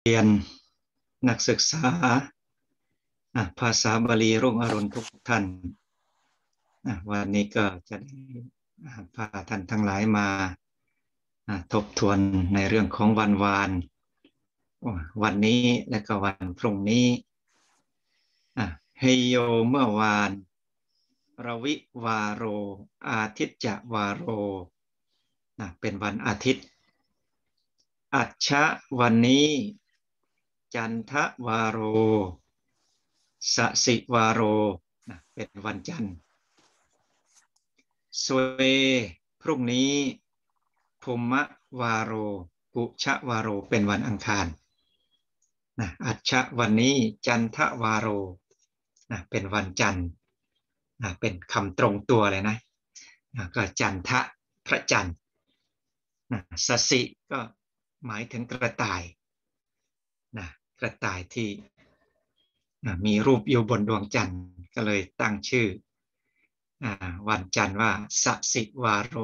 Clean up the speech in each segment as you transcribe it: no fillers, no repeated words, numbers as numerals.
เรียนนักศึกษาภาษาบาลีรุ่งอรุณทุกท่านวันนี้ก็จะได้พาท่านทั้งหลายมาทบทวนในเรื่องของวันวานวันนี้และก็วันพรุ่งนี้เฮโยเมื่อวานรวิวาโรอาทิตจวาโรเป็นวันอาทิตย์อัชชะวันนี้จันทวาโรสสิวาโรเป็นวันจันทร์สเวพรุ่งนี้ภูมะวาโรกุชวาโรเป็นวันอังคารอัชชะวันนี้จันทวาโรเป็นวันจันทร์เป็นคำตรงตัวเลยนะก็จันทะพระจันทร์สสิก็หมายถึงกระต่ายกระต่ายที่มีรูปอยู่บนดวงจันทร์ก็เลยตั้งชื่อวันจันทร์ว่าสสิวาโร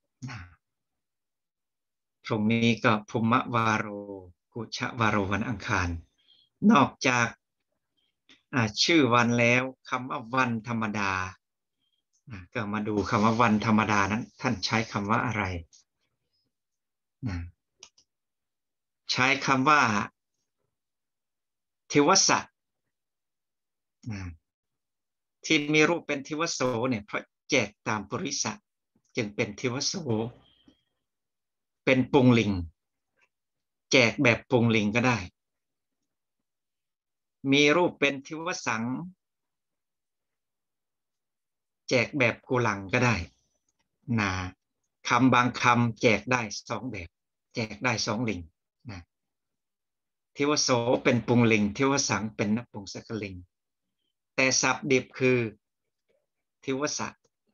พรุ่งนี้ก็ภูมะวาโรกุชวาโรวันอังคารนอกจากชื่อวันแล้วคำว่าวันธรรมดาก็มาดูคำว่าวันธรรมดานั้นท่านใช้คำว่าอะไรใช้คำว่าทิวสะที่มีรูปเป็นทิวโสเนี่ยเพราะแจกตามปุริสะจึงเป็นทิวโสเป็นปุงลิงแจกแบบปุงลิงก็ได้มีรูปเป็นทิวสังแจกแบบกุลังก็ได้คำบางคำแจกได้สองแบบแจกได้สองลิงทิวโสเป็นปุงลิงทิวสังเป็นนปุงสกลิงแต่ศัพท์ดิบคือทิวสะ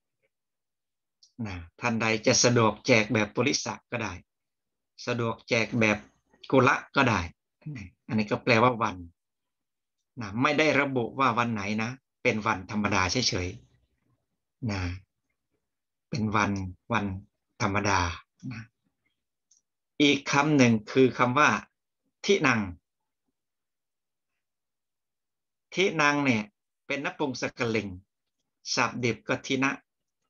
ท่านใดจะสะดวกแจกแบบปุริสะก็ได้สะดวกแจกแบบกุละก็ได้อันนี้ก็แปลว่าวันไม่ได้ระบุว่าวันไหนนะเป็นวันธรรมดาเฉยๆเป็นวันธรรมดาอีกคำหนึ่งคือคำว่าทินังทินังเนี่ยเป็นนปุงสกลิงศัพท์ดิบก็ทินะ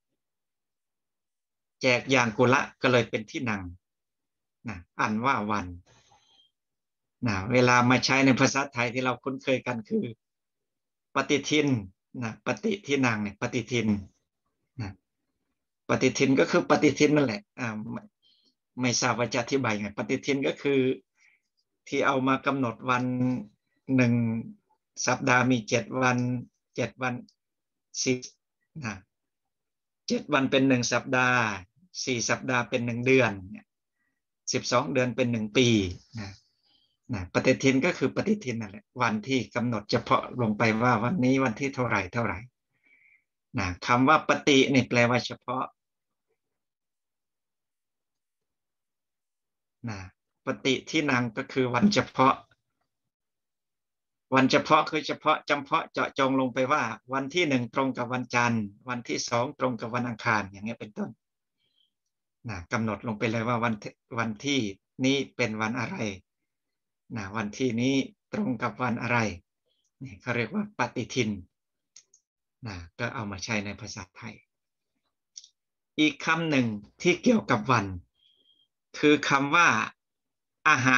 แจกอย่างกุละก็เลยเป็นทินังอันว่าวันเวลามาใช้ในภาษาไทยที่เราคุ้นเคยกันคือปฏิทินปฏิทินังเนี่ยปฏิทินปฏิทินก็คือปฏิทินนั่นแหละไม่ทราบว่าจะอธิบายไงปฏิทินก็คือที่เอามากำหนดวันหนึ่งสัปดาห์มี7 วัน7 วัน7 วันเป็น1 สัปดาห์4 สัปดาห์เป็น1 เดือน12 เดือนเป็น1 ปีปฏิทินก็คือปฏิทินนั่นแหละวันที่กำหนดเฉพาะลงไปว่าวันนี้วันที่เท่าไหร่คำว่าปฏินี่แปลว่าเฉพาะปฏิที่นังก็คือวันเฉพาะวันเฉพาะคือเฉพาะจำเพาะเจาะจงลงไปว่าวันที่1ตรงกับวันจันทร์วันที่2ตรงกับวันอังคารอย่างนี้เป็นต้นกำหนดลงไปเลยว่าวันที่นี้เป็นวันอะไรวันที่นี้ตรงกับวันอะไรนี่เขาเรียกว่าปฏิทินก็เอามาใช้ในภาษาไทยอีกคำหนึ่งที่เกี่ยวกับวันคือคำว่าอาหะ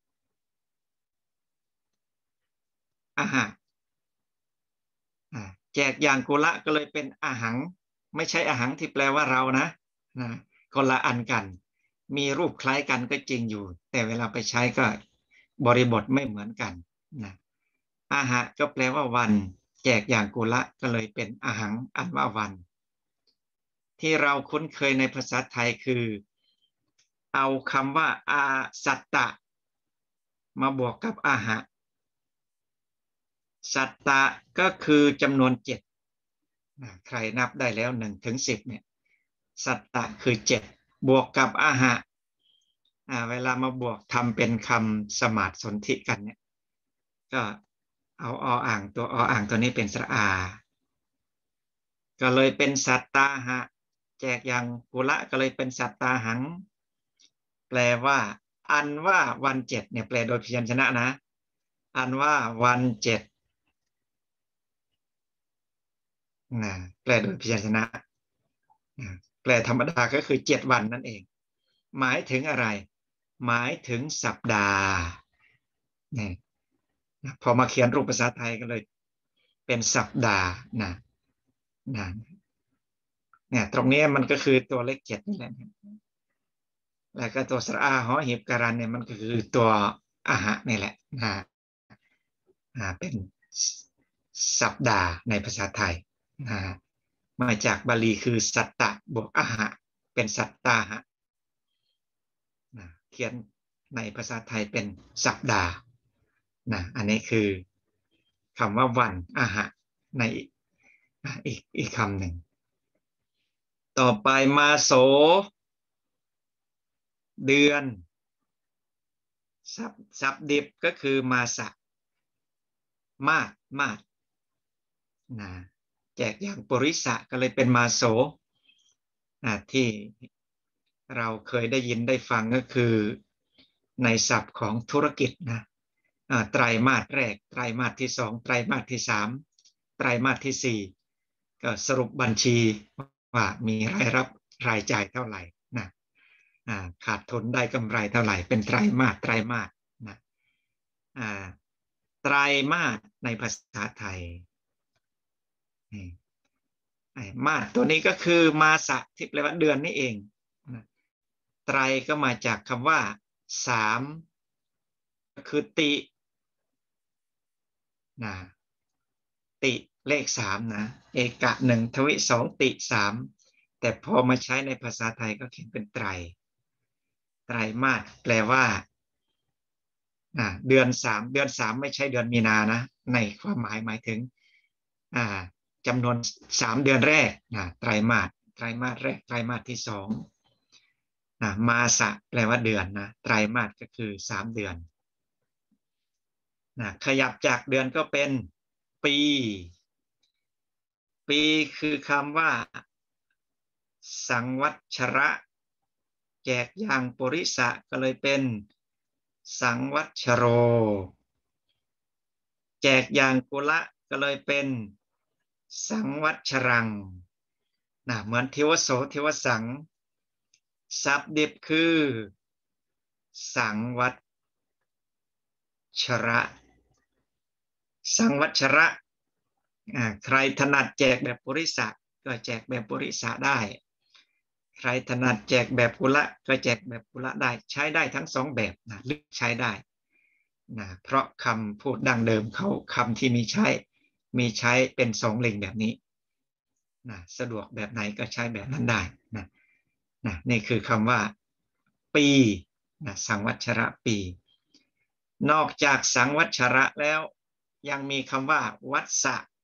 แจกอย่างกุละก็เลยเป็นอาหังไม่ใช่อาหังที่แปลว่าเรานะคนละอันกันมีรูปคล้ายกันก็จริงอยู่แต่เวลาไปใช้ก็บริบทไม่เหมือนกันอาหะก็แปลว่าวันแจกอย่างกุละก็เลยเป็นอาหังอันว่าวันที่เราคุ้นเคยในภาษาไทยคือเอาคำว่าอาสัตตะมาบวกกับอาหะสัตตะก็คือจำนวน7ใครนับได้แล้ว1 ถึง 10เนี่ยสัตตะคือ7บวกกับอาหะเวลามาบวกทำเป็นคำสมาสนธิกันเนี่ยก็เอาอ่างตัวอ่างตัวนี้เป็นสระอาก็เลยเป็นสัตตาหะแจกอย่างกุละก็เลยเป็นสัตตาหังแปลว่าอันว่าวันเจ็ดเนี่ยแปลโดยพยัญชนะนะอันว่าวันเจ็ดนะแปลโดยพยัญชนะแปลธรรมดาก็คือ7 วันนั่นเองหมายถึงอะไรหมายถึงสัปดาห์นี่พอมาเขียนรูปภาษาไทยก็เลยเป็นสัปดาห์นะเนี่ยตรงนี้มันก็คือตัวเลข7นี่แหละแล้วก็ตัวสระอาหอหีบการันเนี่ยมันก็คือตัวอาหะนี่แหละเป็นสัปดาห์ในภาษาไทยมาจากบาลีคือสัตตะบวกอาหะเป็นสัตตาหะเขียนในภาษาไทยเป็นสัปดาห์อันนี้คือคำว่าวันอาหะในอีกคำหนึ่งต่อไปมาโสเดือนสับดิบก็คือมาสะมาดนะแจกอย่างปริสะก็เลยเป็นมาโสที่เราเคยได้ยินได้ฟังก็คือในศัพท์ของธุรกิจนะไตรมาสแรกไตรมาสที่2ไตรมาสที่3ไตรมาสที่4ก็สรุปบัญชีว่ามีรายรับรายจ่ายเท่าไหร่นะขาดทุนได้กำไรเท่าไหร่เป็นไตรมาสนะไตรมาสในภาษาไทยมาสตัวนี้ก็คือมาสะที่แปลว่าเดือนนี่เองไตรก็มาจากคำว่า3คือติติเลข3นะเอกะ1ทวิ2ติ3แต่พอมาใช้ในภาษาไทยก็เขียนเป็นไตรมาสแปลว่าเดือน3ไม่ใช่เดือนมีนานะในความหมายถึงจำนวน3 เดือนแรกไตรมาสแรกไตรมาสที่2มาสะแปลว่าเดือนนะไตรมาสก็คือ3 เดือนขยับจากเดือนก็เป็นปีคือคำว่าสังวัชระแจกอย่างปริสะก็เลยเป็นสังวัชโรแจกอย่างกุละก็เลยเป็นสังวัชรังเหมือนทิวโสทิวสังศัพท์ดิบคือสังวัชระใครถนัดแจกแบบปุริสะก็แจกแบบปุริสะได้ใครถนัดแจกแบบกุละก็แจกแบบกุละได้ใช้ได้ทั้ง2แบบเลือกใช้ได้เพราะคำพูดดั้งเดิมเขาคำที่มีใช้เป็น2 ลิงแบบนี้สะดวกแบบไหนก็ใช้แบบนั้นได้นี่คือคำว่าปีสังวัชระปีนอกจากสังวัชระแล้วยังมีคำว่าวัฏ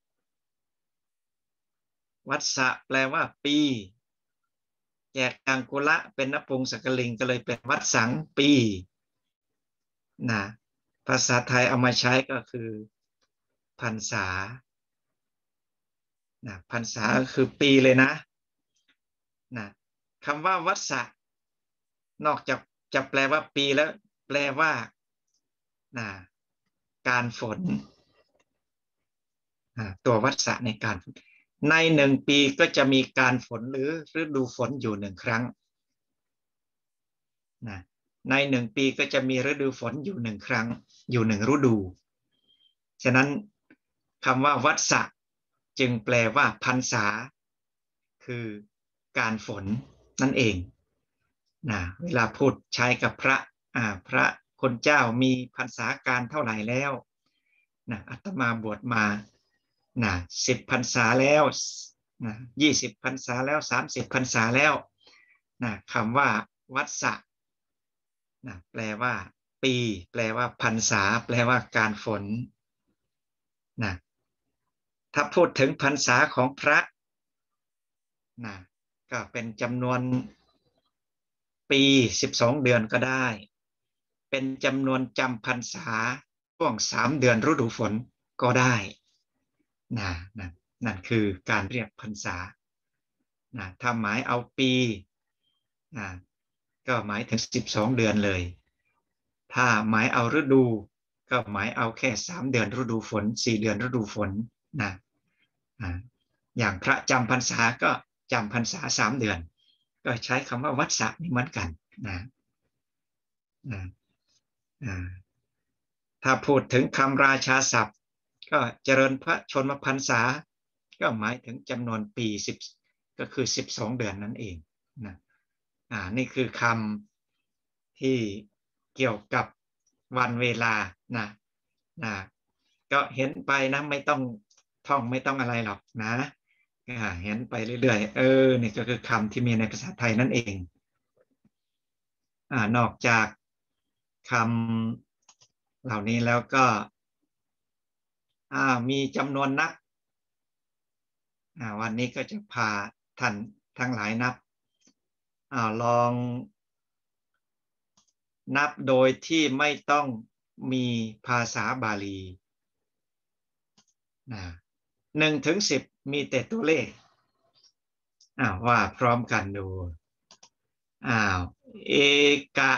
สะแปลว่าปีแจกอังกุละเป็นนปุงสกลิงก็เลยเป็นวัฏสังปีภาษาไทยเอามาใช้ก็คือพรรษาพรรษาก็คือปีเลยนะคำว่าวัฏสะนอกจากจะแปลว่าปีแล้วแปลว่าการฝนตัววัฏสะในการใน1 ปีก็จะมีการฝนหรือฤดูฝนอยู่1 ครั้งใน1 ปีก็จะมีฤดูฝนอยู่1 ครั้งอยู่1 ฤดูฉะนั้นคำว่าวัฏสะจึงแปลว่าพรรษาคือการฝนนั่นเองเวลาพูดใช้กับพระคนเจ้ามีพรรษาการเท่าไหร่แล้วอาตมาบวชมา10 พรรษาแล้ว20 พรรษาแล้ว30 พรรษาแล้วคำว่าวัฏสะแปลว่าปีแปลว่าพรรษาแปลว่าการฝนถ้าพูดถึงพรรษาของพระก็เป็นจำนวนปี12 เดือนก็ได้เป็นจำนวนจำพรรษาช่วง3 เดือนฤดูฝนก็ได้นั่นคือการเรียกพรรษาถ้าหมายเอาปีก็หมายถึง12 เดือนเลยถ้าหมายเอาฤดูก็หมายเอาแค่3 เดือนฤดูฝน4 เดือนฤดูฝนนะอย่างพระจำพรรษาก็จำพรรษา3 เดือนก็ใช้คำว่าวัฏฏะนี่เหมือนกันนะถ้าพูดถึงคำราชาศัพท์ก็เจริญพระชนมพรรษาก็หมายถึงจำนวนปี10ก็คือ12 เดือนนั่นเองนะนี่คือคำที่เกี่ยวกับวันเวลานะก็เห็นไปนะไม่ต้องท่องไม่ต้องอะไรหรอกนะเห็นไปเรื่อยๆนี่ก็คือคำที่มีในภาษาไทยนั่นเองนอกจากคำเหล่านี้แล้วก็มีจำนวนนับวันนี้ก็จะพาท่านทั้งหลายนับลองนับโดยที่ไม่ต้องมีภาษาบาลี1 ถึง 10มีแต่ตัวเลขว่าพร้อมกันดูเอกะ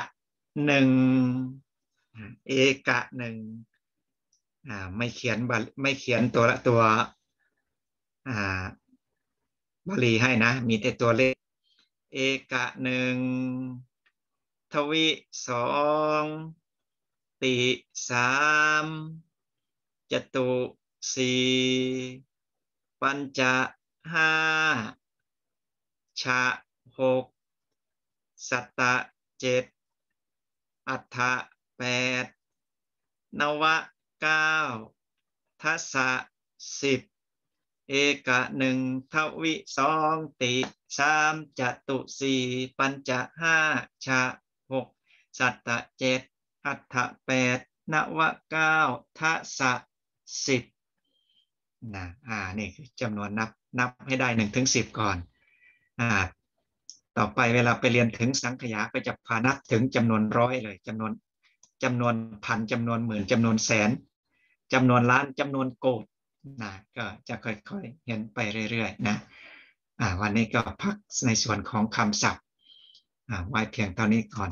1เอกะไม่เขียนตัวบาลีให้นะมีแต่ตัวเลขเอกะ1ทวิ2ติ3จตุ4ปัญจ5ชะ6สัตตะ7อัฏฐะ8นวะ9ทัสสะ10เอกะ1ทวิ2ติ3จตุ4ปัญจ5ชะ6สัตตะ7อัฏฐะ8นวะ9ทัสสะ10นี่คือจำนวนนับให้ได้1 ถึง 10ก่อนต่อไปเวลาไปเรียนถึงสังขยาก็จะพานับถึงจำนวนร้อยเลยจำนวนพันจำนวนหมื่นจำนวนแสนจำนวนล้านจำนวนโกฏก็จะค่อยๆเห็นไปเรื่อยๆนะวันนี้ก็พักในส่วนของคำศัพท์ไว้เพียงเท่านี้ก่อน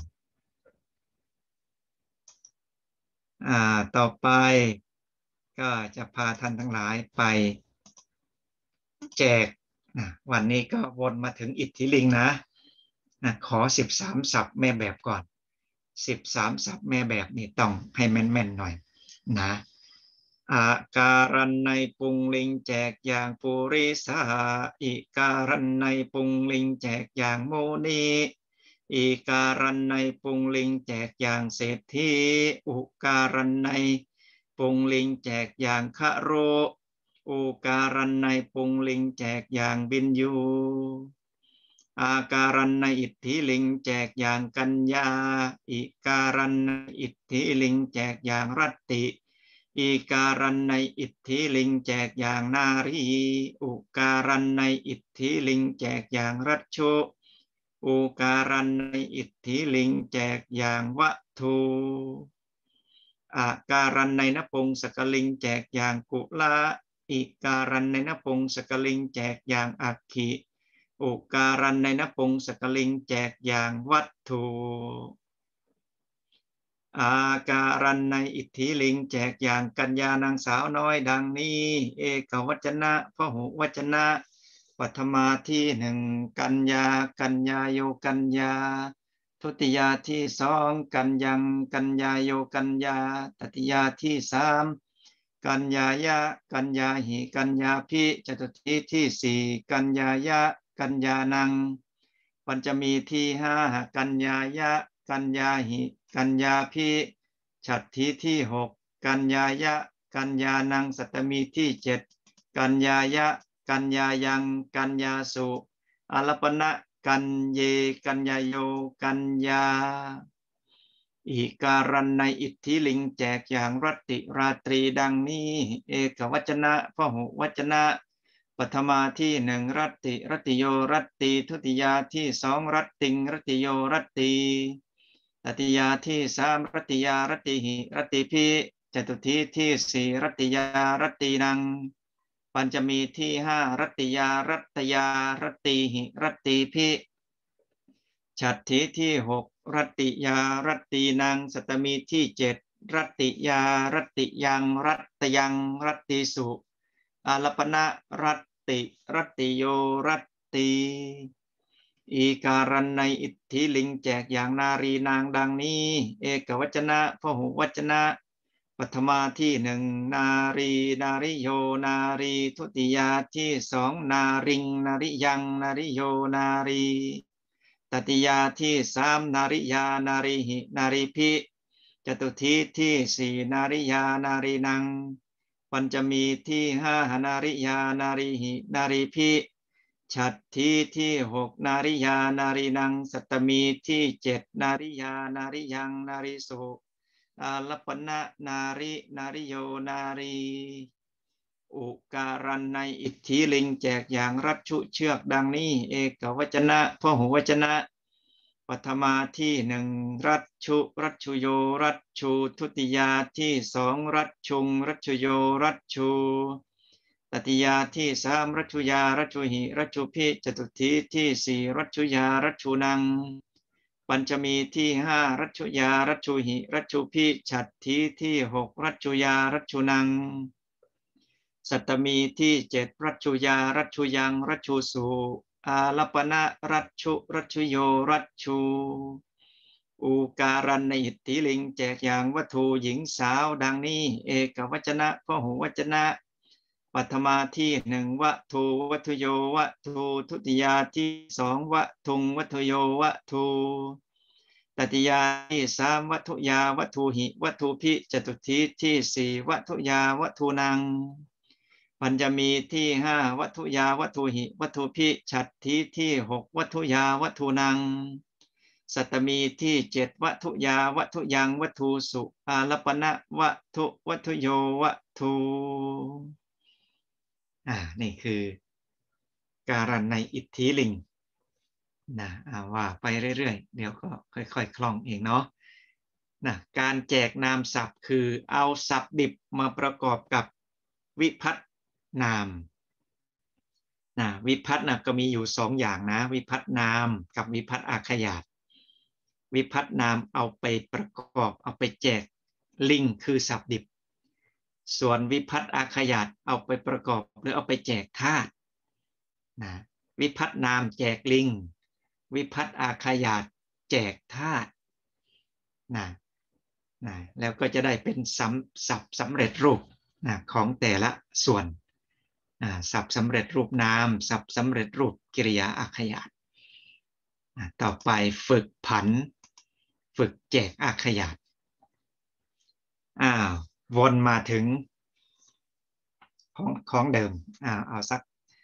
ต่อไปก็จะพาท่านทั้งหลายไปแจกวันนี้ก็วนมาถึงอิทธิลิงนะขอ13ศัพท์แม่แบบก่อน13ศัพท์แม่แบบนี่ต้องให้แม่นๆหน่อยนะอาการันในปุงลิงแจกอย่างปุริสาอิการันในปุงลิงแจกอย่างโมนีอิการันในปุงลิงแจกอย่างเศรษฐีอุการันในปุงลิงแจกอย่างคโรอุการันในปุงลิงแจกอย่างบินยูอาการันในอิทธิลิงแจกอย่างกัญญาอิการันในอิทธิลิงแจกอย่างรัตติอีการันในอิทธิลิงแจกอย่างนารีอุการันในอิทธิลิงแจกอย่างรัชโชอุการันในอิทธิลิงแจกอย่างวัตถุอาการันในนปงสกลิงแจกอย่างกุลาอิการันในนปงสกลิงแจกอย่างอักขิอุการันในนปงสกลิงแจกอย่างวัตถุอาการันในอิทธิลิงแจกอย่างกัญญานางสาวน้อยดังนี้เอกวจนะพหุวจนะปัทมาที่1กัญญาโยกัญญาทุติยาที่2กัญญาโยกัญญาตติยาที่3กัญญายะกัญญาหิกัญญาภิจตุติที่4กัญญายะกัญญานังปัญจมีที่5กัญญายะกัญญาหิกัญญาภิฉัตรที่6กัญญายะกัญญานังสัตตมีที่7กัญญายะกัญญายังกัญญาสุอาลปนะกัญเยกัญญาโยกัญญาอีการันในอิทธิลิงแจกอย่างรัตติราตรีดังนี้เอกวจนะพหุวจนะปัทมาที่1รัตติโยรัตติทุติยาที่2รัตติงรัตติโยรัตติตติยาที่3รัตติยารัตติหิรัตติภิจตุทีที่4รัตติยารัตตินังปัญจมีที่5รัตติยารัตติหิรัตติภิฉัตรที่6 รัตติยารัตตินังสัตตมีที่เจ็ดรัตติยารัตติยังรัตตยังรัตติสุอาลปนะรัตติรัตติโยรัตติอีการันในอิทธิลิงแจกอย่างนารีนางดังนี้เอกวจนะพหุวจนะปัทมาที่หนึ่งนารีนาริโยนารีทุติยาที่สองนาริงนาริยังนาริโยนารีตติยาที่สามนาริยานาริหินาริพิจตุทีที่สี่นาริยานารีนังปัญจมีที่ห้านาริยานาริหินาริพิฉัตรทีที่หกนาริยานารีนังสัตตมีที่เจ็ดนาริยานาริยังนาริสุอาลปนะนารินาริโยนารีอุการันในอิทธิลิงแจกอย่างรัชชุเชือกดังนี้เอกวจนะพหุวจนะปัทมาที่หนึ่งรัชชุรัชชุโยรัชชุทุติยาที่สองรัชชุงรัชชุโยรัชชุตติยาที่สามรัชชุยารัชชุหิรัชชุพิจตุทีที่สี่รัชชุยารัชชุนังปัญจมีที่ห้ารัชชุยารัชชุหิรัชชุพิฉัตรทีที่หกรัชชุยารัชชุนังสัตตมีที่เจ็ดรัชชุยารัชชุยังรัชชุสุอาลปนะรัชชุรัชชุโยรัชชุอุการันในอิทธิลิงแจกอย่างวัตถุหญิงสาวดังนี้เอกวจนะพหุวจนะปัทมาที่หนึ่งวัตถุวัตโยวัตถุทุติยาที่สองวัตถุวัตโยวัตถุตติยาที่สามวัตถุยาวัตถุหิวัตถุพิจตุทีที่สี่วัตถุยาวัตถุนังปัญจมีที่ห้าวัตถุยาวัตถุหิวัตถุพิฉัตรทีที่หกวัตถุยาวัตถุนังสัตตมีที่เจ็ดวัตถุยาวัตถุยังวัตถุสุอาลปนะวัตถุวัตถุโยวัตถุนี่คือการันในอิทธิลิงนะว่าไปเรื่อยๆเดี๋ยวก็ค่อยๆคล่องเองเนาะนะการแจกนามศัพท์คือเอาศัพท์ดิบมาประกอบกับวิภัตนามนะวิภัตนะก็มีอยู่สองอย่างนะวิภัตนามกับวิภัตอาขยาตวิภัตนามเอาไปประกอบเอาไปแจกลิงคือศัพท์ดิบส่วนวิภัตอาขยาตเอาไปประกอบหรือเอาไปแจกธาตุนะวิภัตนามแจกลิงวิภัตอาขยาตแจกธาตุนะแล้วก็จะได้เป็นศัพท์สำเร็จรูปของแต่ละส่วนศัพท์สำเร็จรูปนามศัพท์สำเร็จรูปกริยาอาขยาตต่อไปฝึกผันฝึกแจกอาขยาตวนมาถึงของเดิมเอาสัก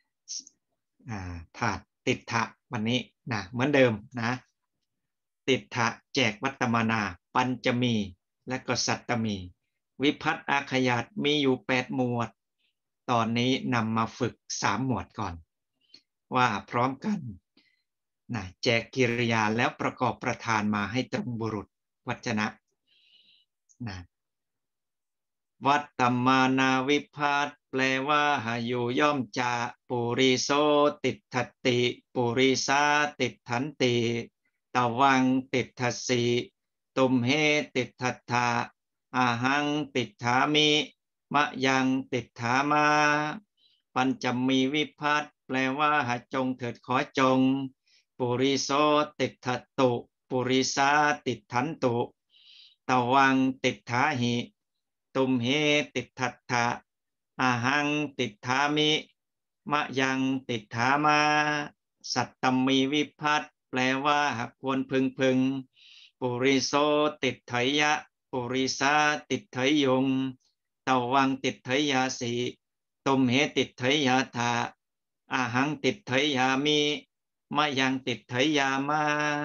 ถาดติดทะวันนี้นะเหมือนเดิมนะติดทะแจกวัตตมานาปัญจมีและก็สัตตมีวิภัตอาขยาตมีอยู่8หมวดตอนนี้นำมาฝึก3หมวดก่อนว่าพร้อมกันนะแจกกิริยาแล้วประกอบประธานมาให้ตรงบุรุษวจนะนะวัตตมานาวิภัตแปลว่าอยู่ย่อมจะปุริโสติฏฐัตติปุริสาติฏฐันติตวังติฏฐัสสิตุมเหติฏฐัตถะอาหังติฏฐามิมะยังติฏฐามาปัญจมีวิภัตแปลว่าจงเถิดขอจงปุริโสติฏฐัตตุปุริสาติฏฐันตุตวังติฏฐาหิตุมเหติฏฐัตถะอาหังติฏฐามิมะยังติฏฐามาสัตตมีวิภัตแปลว่าควรพึงปุริโสติฏฐัยยะปุริสาติฏฐัยยงตวังติฏฐัยยาสีตุมเหติฏฐัยยาธาอาหังติฏฐัยยามิมะยังติฏฐัยยามา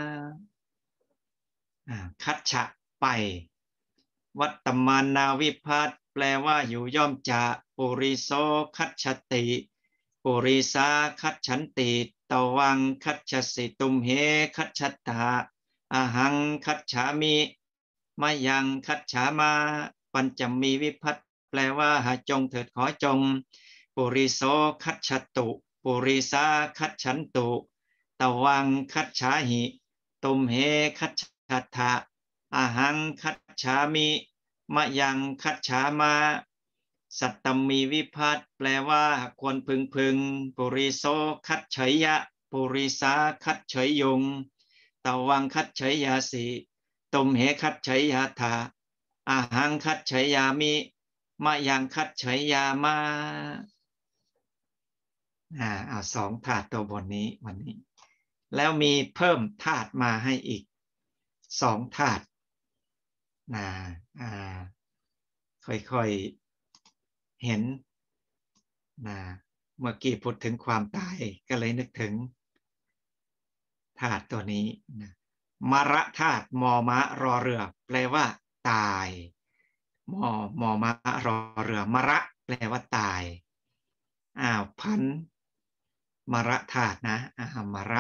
คัจฉะไปวัตตมานาวิภัตแปลว่าอยู่ย่อมจะปุริโสคัจฉติปุริสาคัจฉันติตวังคัจฉสิตุมเหคัจฉตาอาหังคัจฉามิมะยังคัจฉามาปัญจมีวิภัตแปลว่าจงเถิดขอจงปุริโสคัจฉตุปุริสาคัจฉันตุตวังคัจฉาหิตุมเหคัจฉชัตถะอาหังคัจฉามิมะยังคัจฉามาสัตตมีวิภัตแปลว่าควรพึงปุริโสคัจฉยะปุริสาคัจฉยงตวังคัจฉยาสีตุมเหคัจฉยาถาอาหังคัจฉยามิมะยังคัจฉยามาเอาสองธาตุตัวบนนี้วันนี้แล้วมีเพิ่มธาตุมาให้อีกสองธาตุค่อยๆเห็นเมื่อกี้พูดถึงความตายก็เลยนึกถึงธาตุตัวนี้มระธาตุมอมะรอเรือแปลว่าตายมอมะรอเรือมระแปลว่าตายพันมระธาตุนะมระ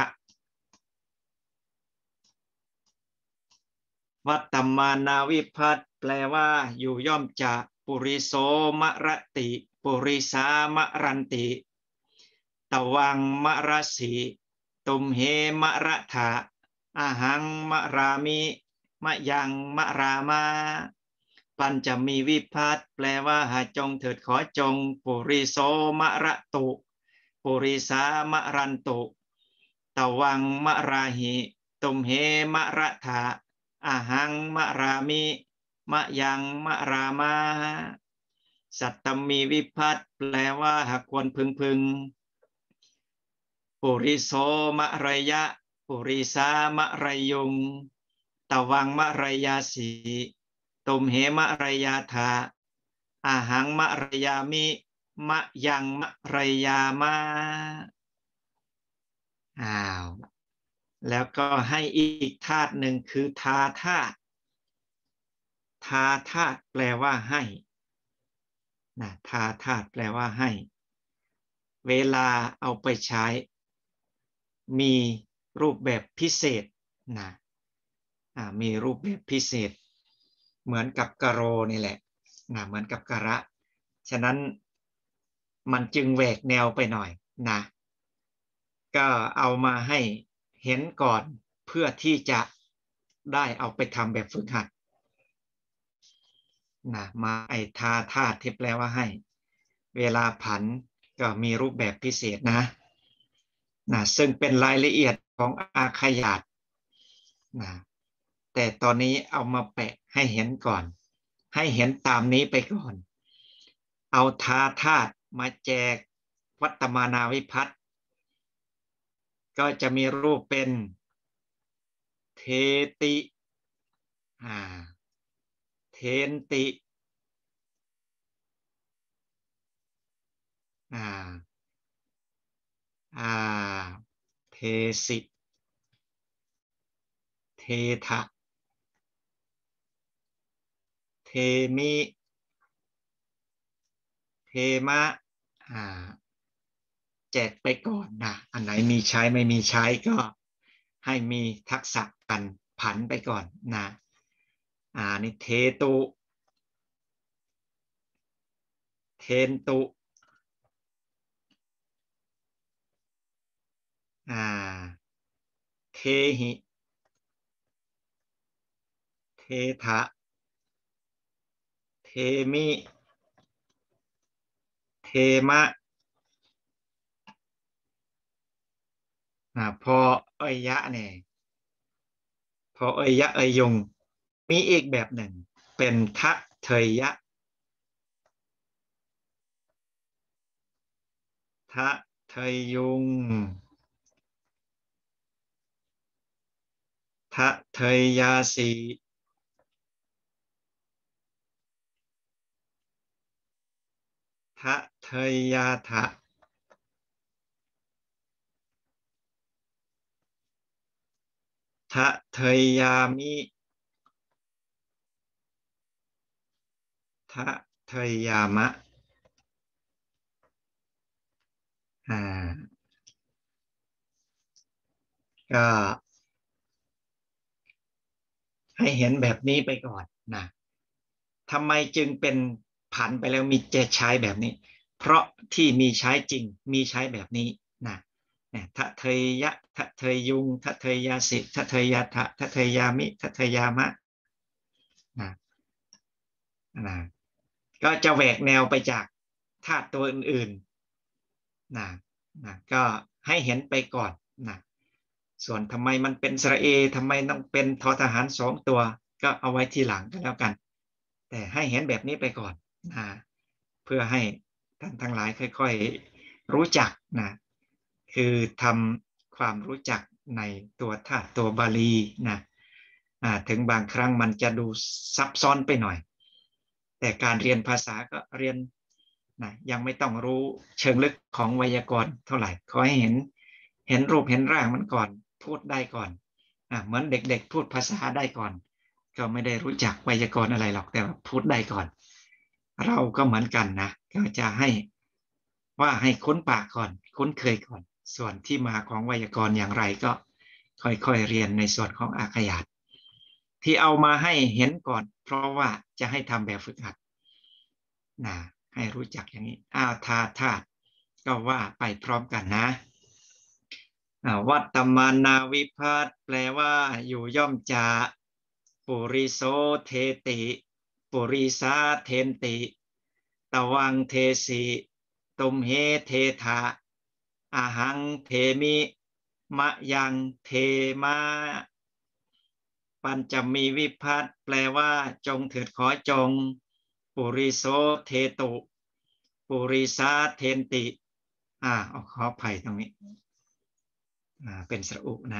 วัตตมานาวิภัตแปลว่าอยู่ย่อมจะปุริโสมรติปุริสามรันติตวังมรสีตุมเหมระถาอาหังมรามิมะยังมรามาปัญจมีวิภัตแปลว่าหาจงเถิดขอจงปุริโสมระตุปุริสามรันตุตวังมราหิตุมเหมระถาอาหังมะรามิมะยังมะรามาสัตตมีวิภัตแปลว่าหากควรพึงปุริโสมะระยะปุริสามะระยงตวังมะระยาสีตุมเหมะระยาธาอาหังมะระยามิมะยังมะระยามาแล้วก็ให้อีกธาตุหนึ่งคือทาธาตุทาธาตุแปลว่าให้ทาธาตุแปลว่าให้เวลาเอาไปใช้มีรูปแบบพิเศษมีรูปแบบพิเศษเหมือนกับกะโรนี่แหละเหมือนกับกะระฉะนั้นมันจึงแหวกแนวไปหน่อยก็เอามาให้เห็นก่อนเพื่อที่จะได้เอาไปทำแบบฝึกหัดมาทาธาตุที่แปลว่าให้เวลาผันก็มีรูปแบบพิเศษซึ่งเป็นรายละเอียดของอาขยาตแต่ตอนนี้เอามาแปะให้เห็นก่อนให้เห็นตามนี้ไปก่อนเอาทาธาตุมาแจกวัตตมานาวิภัตก็จะมีรูปเป็นเทติเทนติเทสิเทถะเทมิเทมะแจกไปก่อนอันไหนมีใช้ไม่มีใช้ก็ให้มีทักษะกันผันไปก่อนนี่เทตุเทนตุเทหิเทถะเทมิเทมะพอเอยะเนี่ยพอเอยะเอยงมีอีกแบบหนึ่งเป็นทะเทยยะทะเทยยุงทะเทยยาสีทะเทยยาทะทะเทยยามิทะเทยยามะก็ให้เห็นแบบนี้ไปก่อนทำไมจึงเป็นผันไปแล้วมีจะใช้แบบนี้เพราะที่มีใช้จริงมีใช้แบบนี้ทะเทยยะทะเทยยุงทะเทยยาสิทะเทยยาทะทะเทยยามิทะเทยยามะนะนะก็จะแหวกแนวไปจากธาตุตัวอื่นๆก็ให้เห็นไปก่อนนะส่วนทำไมมันเป็นสระเอทำไมต้องเป็นทอทหาร2 ตัวก็เอาไว้ทีหลังก็แล้วกันแต่ให้เห็นแบบนี้ไปก่อนนะเพื่อให้ท่านทั้งหลายค่อยๆรู้จักนะคือทำความรู้จักในตัวธาตุตัวบาลีนะถึงบางครั้งมันจะดูซับซ้อนไปหน่อยแต่การเรียนภาษาก็เรียนนะยังไม่ต้องรู้เชิงลึกของไวยากรณ์เท่าไหร่ขอให้เห็นรูปเห็นร่างมันก่อนพูดได้ก่อนเหมือนเด็กๆพูดภาษาได้ก่อนก็ไม่ได้รู้จักไวยากรณ์อะไรหรอกแต่ว่าพูดได้ก่อนเราก็เหมือนกันนะก็จะให้คุ้นปากก่อนคุ้นเคยก่อนส่วนที่มาของไวยากรณ์อย่างไรก็ค่อยๆเรียนในส่วนของอาขยาตที่เอามาให้เห็นก่อนเพราะว่าจะให้ทำแบบฝึกหัดนะให้รู้จักอย่างนี้ธาตุก็ว่าไปพร้อมกันนะวัตตมานาวิภัตแปลว่าอยู่ย่อมจะปุริโสเทติปุริสาเทนติตวังเทสิตุมเหเทธาอาหังเทมิมะยังเทมาปัญจมีวิภัตแปลว่าจงเถิดขอจงปุริโสเทตุปุริสาเทนติขออภัยตรงนี้เป็นสระอุนะ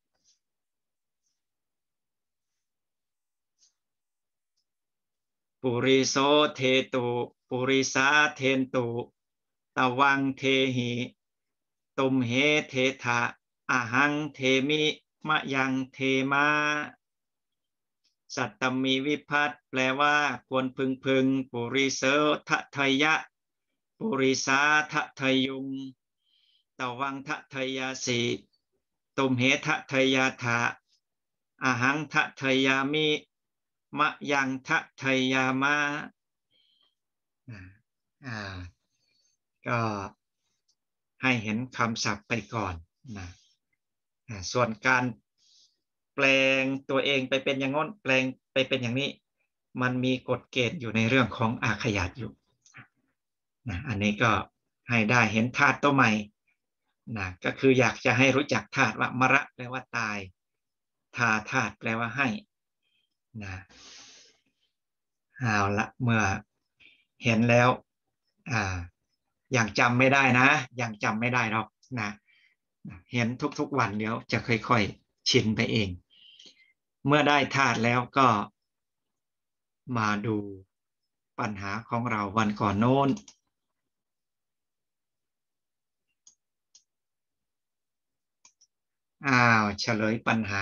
ปุริโสเทตุปุริสาเทนตุตวังเทหิตุมเหเทธะอาหังเทมิมะยังเทมาสัตตมีวิภัตแปลว่าควรพึงปุริโสทะทยะปุริสาทะทยุงตวังทะทยาสีตุมเหทะทยาทะอาหังทะทยามิมะยังทะทยามะก็ให้เห็นคำศัพท์ไปก่อนนะส่วนการแปลงตัวเองไปเป็นอย่างง้นแปลงไปเป็นอย่างนี้มันมีกฎเกณฑ์อยู่ในเรื่องของอาขยาตอยู่นะอันนี้ก็ให้ได้เห็นธาตุตัวใหม่นะก็คืออยากจะให้รู้จักธาตุว่ามระแปลว่าตายธาตุแปลว่าให้นะเอาละเมื่อเห็นแล้วอย่างจำไม่ได้นะยังจำไม่ได้หรอกนะเห็นทุกๆวันเดี๋ยวจะค่อยๆชินไปเองเมื่อได้ธาตุแล้วก็มาดูปัญหาของเราวันก่อนโน้นเฉลยปัญหา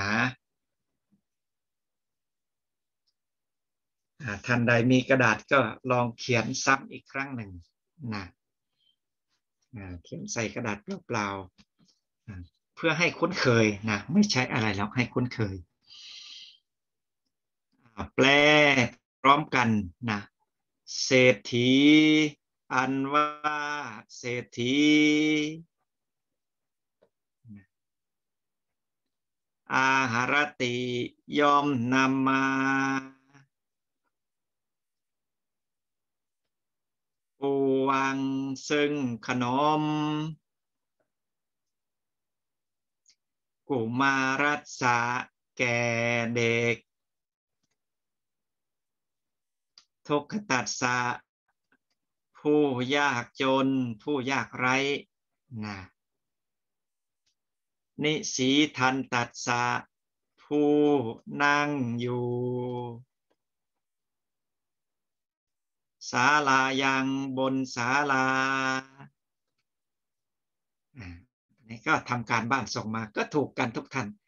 ท่านใดมีกระดาษก็ลองเขียนซ้ำอีกครั้งหนึ่งนะเขียนใส่กระดาษเปล่าๆเพื่อให้คุ้นเคยนะไม่ใช่อะไรแล้วให้คุ้นเคยแปลพร้อมกันนะเศรษฐีอันว่าเศรษฐีอาหารติย่อมนำมาปูวังซึ่งขนมกุมารัสสะแก่เด็กทุกขตัสสะผู้ยากจนผู้ยากไร้นะนิสีทันตัสสะผู้นั่งอยู่ศาลายังบนศาลานี่ก็ทำการบ้านส่งมาก็ถูกกันทุกท่าน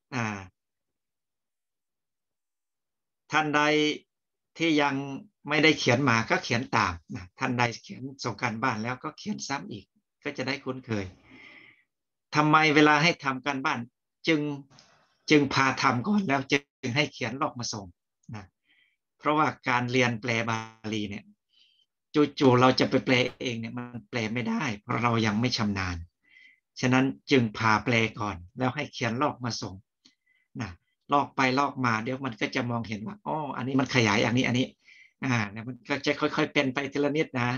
ท่านใดที่ยังไม่ได้เขียนมาก็เขียนตามนะท่านใดเขียนส่งการบ้านแล้วก็เขียนซ้ำอีกก็จะได้คุ้นเคยทำไมเวลาให้ทำการบ้านจึงพาทำก่อนแล้วจึงให้เขียนลอกมาส่งนะเพราะว่าการเรียนแปลบาลีเนี่ยจู่ๆเราจะไปแปลเองเนี่ยมันแปลไม่ได้เพราะเรายังไม่ชำนาญฉะนั้นจึงพาแปลก่อนแล้วให้เขียนลอกมาส่งนะลอกไปลอกมาเดี๋ยวมันก็จะมองเห็นว่าอ๋ออันนี้มันขยายอันนี้แล้วมันก็จะค่อยๆเป็นไปทีละนิดนะ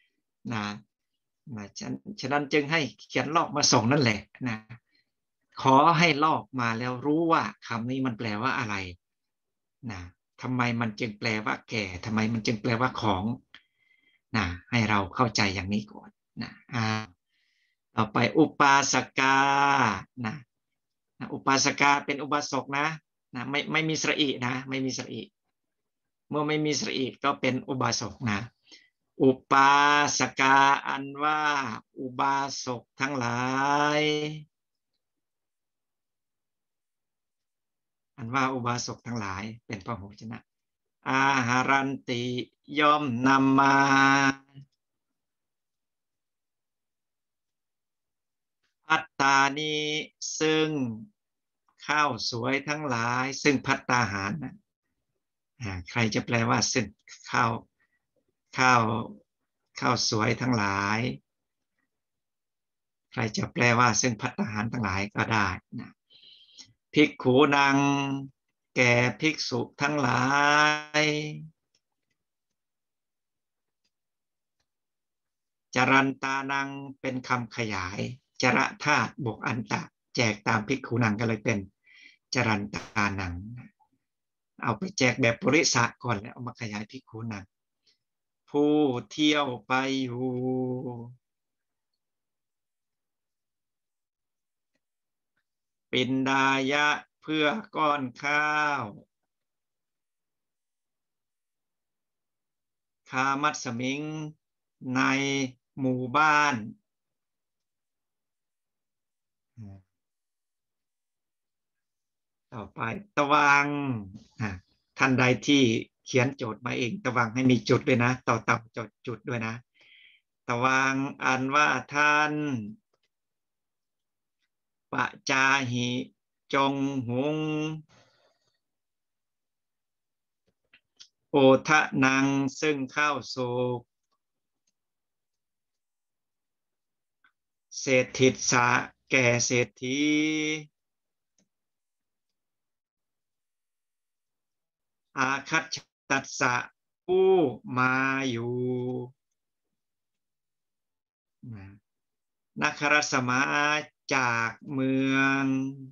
ฉะนั้นจึงให้เขียนลอกมาส่งนั่นแหละนะขอให้ลอกมาแล้วรู้ว่าคำนี้มันแปลว่าอะไรนะทำไมมันจึงแปลว่าแก่ทำไมมันจึงแปลว่าของนะให้เราเข้าใจอย่างนี้ก่อนนะต่อไปอุปาสกานะอุปาสกาเป็นอุบาสกนะไม่มีสระอินะไม่มีสระอิเมื่อไม่มีสระอิก็เป็นอุบาสกนะอุปาสกาอันว่าอุบาสกทั้งหลายอันว่าอุบาสกทั้งหลายเป็นพหูชนะอาหารันติย่อมนำมาพัตตานีซึ่งข้าวสวยทั้งหลายซึ่งภัตตาหารนะใครจะแปลว่าซึ่งข้าวข้าวข้าวสวยทั้งหลายใครจะแปลว่าซึ่งภัตตาหารทั้งหลายก็ได้นะภิกขุนังแก่ภิกษุทั้งหลายจรันตานังเป็นคำขยายจระธาตุบวกอันตะแจกตามภิกขุนังก็เลยเป็นจรันตานังเอาไปแจกแบบปริสะก่อนแล้วเอามาขยายภิกขุนังผู้เที่ยวไปอยู่ปินดายะเพื่อก้อนข้าวคามัสมิงในหมู่บ้านต่อไปตะวังท่านใดที่เขียนโจทย์มาเองตะวังให้มีจุดด้วยนะต่อตับจุดด้วยนะตะวังอันว่าท่านปะจาหิจงหุงโอทะนังซึ่งข้าวสุกเศรษฐิสะแก่เศรษฐีอาคัตตัสสะผู้มาอยู่นักรสมาจากเมือง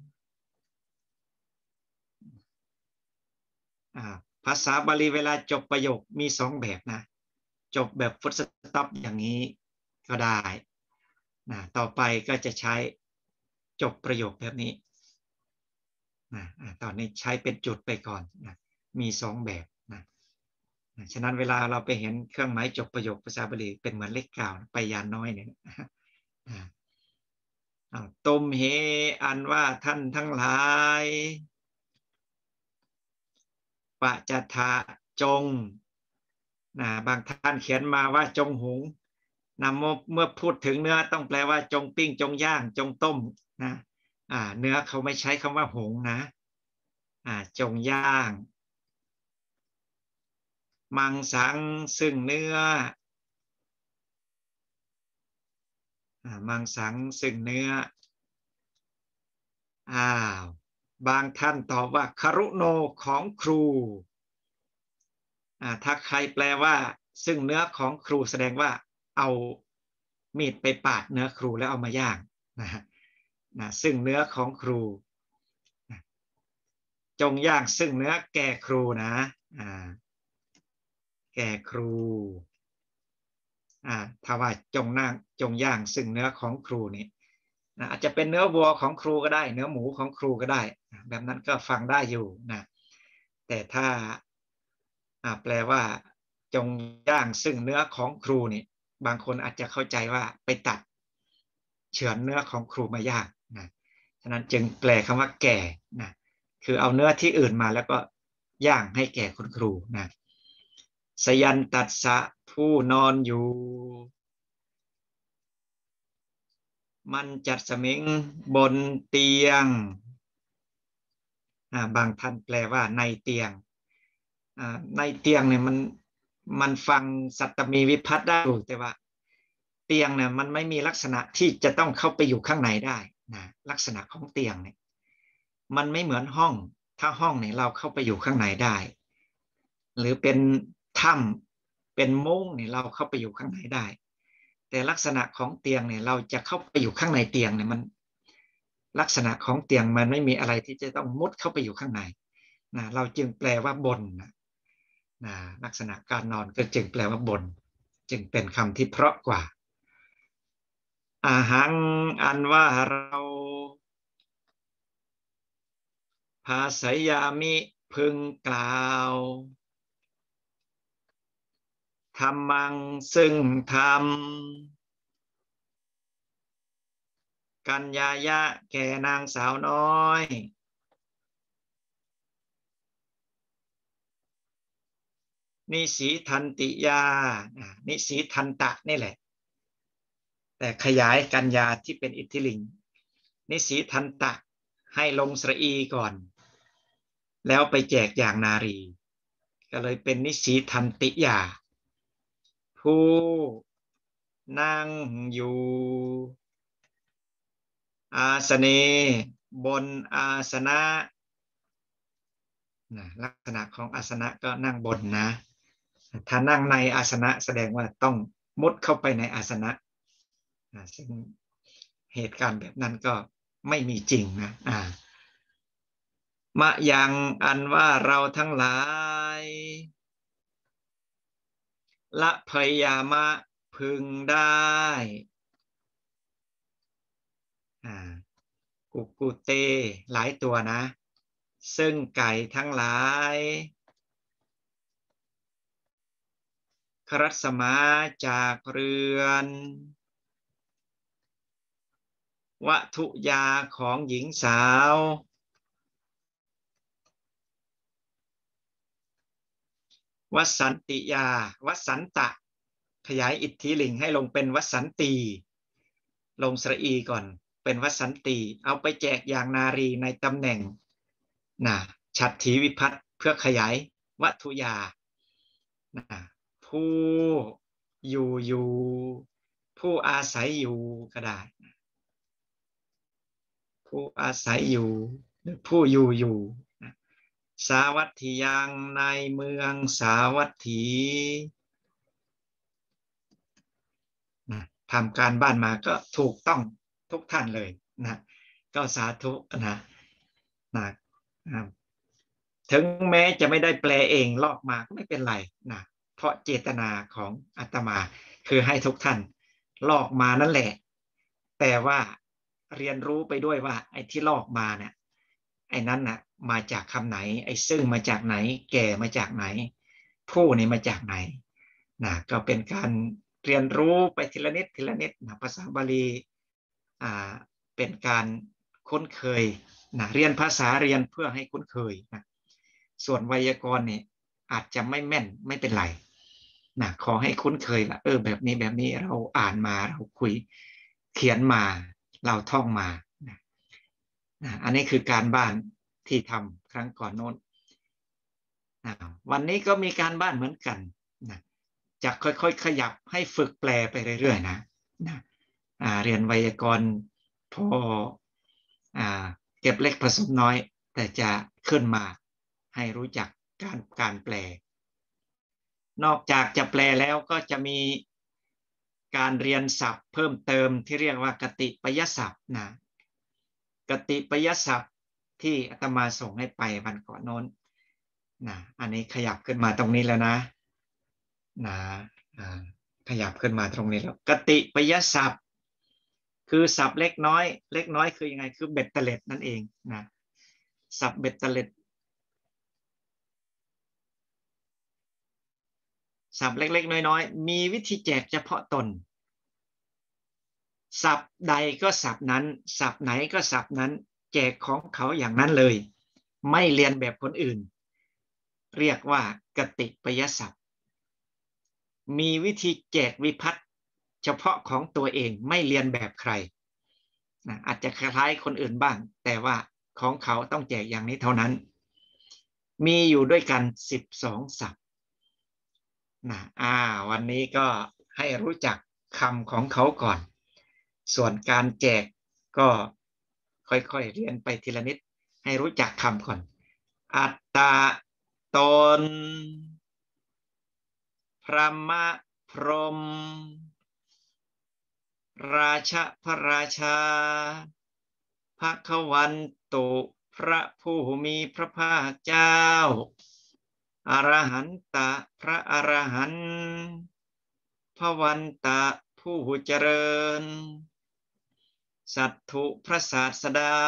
ภาษาบาลีเวลาจบประโยคมีสองแบบนะจบแบบฟุตสต็อปอย่างนี้ก็ได้ต่อไปก็จะใช้จบประโยคแบบนี้ตอนนี้ใช้เป็นจุดไปก่อนมีสองแบบฉะนั้นเวลาเราไปเห็นเครื่องหมายจบประโยคภาษาบาลีเป็นเหมือนเลขเก้าไปยานน้อยเนี่ยตุมเฮอันว่าท่านทั้งหลายปะจะทะจงบางท่านเขียนมาว่าจงหุงเมื่อพูดถึงเนื้อต้องแปลว่าจงปิ้งจงย่างจงต้มนะเนื้อเขาไม่ใช้คำว่าหุงนะจงย่างมังสังซึ่งเนื้อมังสังซึ่งเนื้อบางท่านตอบว่าคารุโนของครูถ้าใครแปลว่าซึ่งเนื้อของครูแสดงว่าเอามีดไปปาดเนื้อครูแล้วเอามาย่างซึ่งเนื้อของครูจงย่างซึ่งเนื้อแก่ครูนะแก่ครูถ้าว่าจงย่างซึ่งเนื้อของครูนี่อาจจะเป็นเนื้อวัวของครูก็ได้เนื้อหมูของครูก็ได้แบบนั้นก็ฟังได้อยู่นะแต่ถ้าแปลว่าจงย่างซึ่งเนื้อของครูนี่บางคนอาจจะเข้าใจว่าไปตัดเฉือนเนื้อของครูมาย่างนะฉะนั้นจึงแปลคำว่าแก่นะคือเอาเนื้อที่อื่นมาแล้วก็ย่างให้แก่คุณครูนะสยันตัสสะผู้นอนอยู่มันจัดสมิงบนเตียงบางท่านแปลว่าในเตียงในเตียงเนี่ยมันฟังสัตตมีวิภัตได้อยู่แต่ว่าเตียงเนี่ยมันไม่มีลักษณะที่จะต้องเข้าไปอยู่ข้างในได้นะลักษณะของเตียงเนี่ยมันไม่เหมือนห้องถ้าห้องเนี่ยเราเข้าไปอยู่ข้างในได้หรือเป็นถ้ำเป็นมุ้งเนี่ยเราเข้าไปอยู่ข้างในได้แต่ลักษณะของเตียงเนี่ยเราจะเข้าไปอยู่ข้างในเตียงเนี่ยมันลักษณะของเตียงมันไม่มีอะไรที่จะต้องมุดเข้าไปอยู่ข้างในนะเราจึงแปลว่าบนนะลักษณะการนอนก็จึงแปลว่าบนจึงเป็นคำที่เพราะกว่าอาหังอันว่าเราภาษยามิพึงกล่าวธรรมังซึ่งธรรมกัญญายะแก่นางสาวน้อยนิสีทันติยานิสีทันตะนี่แหละแต่ขยายกัญญาที่เป็นอิทธิลิงนิสีทันตะให้ลงสระอีก่อนแล้วไปแจกอย่างนารีก็เลยเป็นนิสีทันติยาผู้นั่งอยู่อาสเนบนอาสนะลักษณะของอาสนะก็นั่งบนนะถ้านั่งในอาสนะแสดงว่าต้องมุดเข้าไปในอาสนะซึ่งเหตุการณ์แบบนั้นก็ไม่มีจริงนะมะยังอันว่าเราทั้งหลายละพยามะพึงได้กุกุเตหลายตัวนะซึ่งไก่ทั้งหลายครัสมาจากเรือนวัตุยาของหญิงสาววสันติยาวสันตะขยายอิทธิลิงให้ลงเป็นวสันตีลงสระอีก่อนเป็นวสันตีเอาไปแจกอย่างนารีในตำแหน่งฉัตรถีวิภัตเพื่อขยายวัตุยาผู้อยู่ผู้อาศัยอยู่ก็ได้ผู้อาศัยอยู่หรือผู้อยู่สาวัตถียังในเมืองสาวัตถีทำการบ้านมาก็ถูกต้องทุกท่านเลยนะก็สาธุนะถึงแม้จะไม่ได้แปลเองลอกมาก็ไม่เป็นไรนะเพราะเจตนาของอาตมาคือให้ทุกท่านลอกมานั่นแหละแต่ว่าเรียนรู้ไปด้วยว่าไอ้ที่ลอกมาเนี่ยไอ้นั้นน่ะมาจากคำไหนไอ้ซึ่งมาจากไหนแก่มาจากไหนผู้นี่มาจากไหนก็เป็นการเรียนรู้ไปทีละนิดทีละนิดภาษาบาลีเป็นการคุ้นเคยเรียนภาษาเรียนเพื่อให้คุ้นเคยส่วนไวยากรณ์เนี่ยอาจจะไม่แม่นไม่เป็นไรขอให้คุ้นเคยว่าแบบนี้แบบนี้เราอ่านมาเราคุยเขียนมาเราท่องมาอันนี้คือการบ้านที่ทำครั้งก่อนโน้นวันนี้ก็มีการบ้านเหมือนกันจะค่อยๆขยับให้ฝึกแปลไปเรื่อยๆนะเรียนไวยากรณ์พอเก็บเล็กผสมน้อยแต่จะขึ้นมาให้รู้จักการแปลนอกจากจะแปลแล้วก็จะมีการเรียนศัพท์เพิ่มเติมที่เรียกว่ากติปยศัพท์กติปยศัพท์ที่อาตมาส่งให้ไปวันก่อนโน้นอันนี้ขยับขึ้นมาตรงนี้แล้วนะขยับขึ้นมาตรงนี้แล้วกติปยศัพท์คือศัพท์เล็กน้อยเล็กน้อยคือยังไงคือเบ็ดเตล็ดนั่นเองศัพท์เบ็ดเตล็ดศัพท์เล็กๆน้อยๆมีวิธีแจกเฉพาะตนศัพท์ใดก็ศัพท์นั้นศัพท์ไหนก็ศัพท์นั้นแจกของเขาอย่างนั้นเลยไม่เรียนแบบคนอื่นเรียกว่ากติปยศัพท์มีวิธีแจกวิภัตเฉพาะของตัวเองไม่เรียนแบบใครอาจจะคล้ายคนอื่นบ้างแต่ว่าของเขาต้องแจกอย่างนี้เท่านั้นมีอยู่ด้วยกัน12ศัพท์วันนี้ก็ให้รู้จักคำของเขาก่อนส่วนการแจกก็ค่อยๆเรียนไปทีละนิดให้รู้จักคำก่อนอัตตาตนพระมะพรหมราชาพระราชาภคะวันตุพระผู้มีพระภาคเจ้าอรหันตะพระอรหันต์พระวันตะผู้เจริญสัตถุพระศาสดา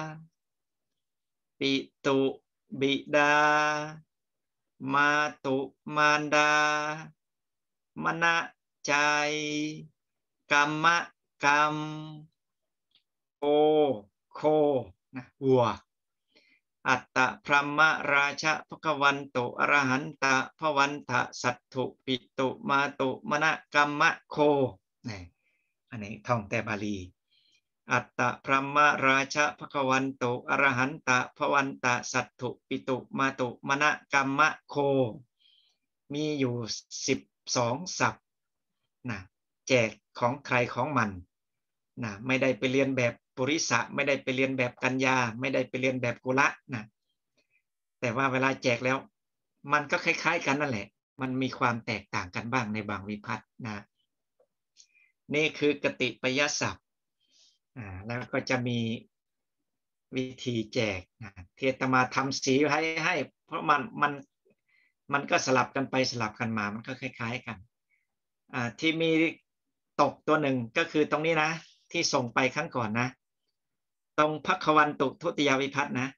ปิตุบิดามาตุมารดามณใจกรรมกรรมโโคนะวัวอัตตะพรหมราชภควันโตอรหันตะพวันทะสัตถุปิตุมาตุมณกรรมโคนี่อันนี้ท่องแต่บาลีอัตตะพรหมราชภควันโตอรหันตะพวันตะสัตถุปิตุมาตุมณกรรมโคมีอยู่12ศัพท์นะแจกของใครของมันนะไม่ได้ไปเรียนแบบปุริสะไม่ได้ไปเรียนแบบกัญญาไม่ได้ไปเรียนแบบกุละนะแต่ว่าเวลาแจกแล้วมันก็คล้ายๆกันนั่นแหละมันมีความแตกต่างกันบ้างในบางวิภัตต์นะนี่คือกติปยศัพท์แล้วก็จะมีวิธีแจกนะที่อาตมาทำสีให้เพราะมันก็สลับกันไปสลับกันมามันก็คล้ายๆกันที่มีตกตัวหนึ่งก็คือตรงนี้นะที่ส่งไปครั้งก่อนนะตรงภควันตุทุติยวิภัตต์นะ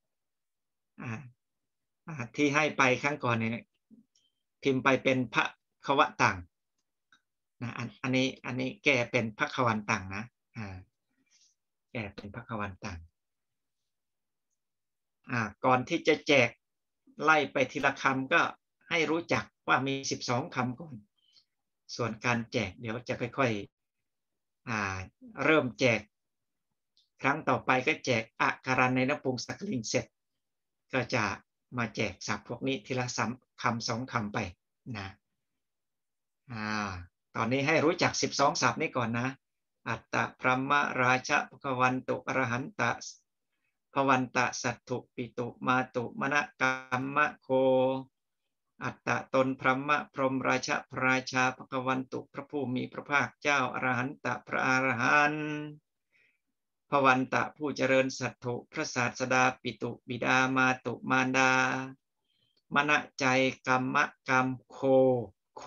ที่ให้ไปครั้งก่อนเนี่ยพิมพ์ไปเป็นภควตังนะอันนี้แก้เป็นภควันตังนะแก้เป็นภควันตังก่อนที่จะแจกไล่ไปทีละคำก็ให้รู้จักว่ามี12คำก่อนส่วนการแจกเดี๋ยวจะค่อยๆเริ่มแจกครั้งต่อไปก็แจกอักขรันในนปุงสักลิงเสร็จก็จะมาแจกศัพท์พวกนี้ทีละคำ2คำไปนะตอนนี้ให้รู้จัก12ศัพท์นี้ก่อนนะอัตตะพรหมราชภควันตุอรหันตะภวันตะสัตถุปิตุมาตุมณกรรมโคอัตตะตนพรหมพรหมราชพระราชาภควันตุพระผู้มีพระภาคเจ้าอรหันตะพระอรหันต์ภวันตะผู้เจริญสัตถุพระศาสดาปิตุบิดามาตุมารดามณใจกรรมกรรมโค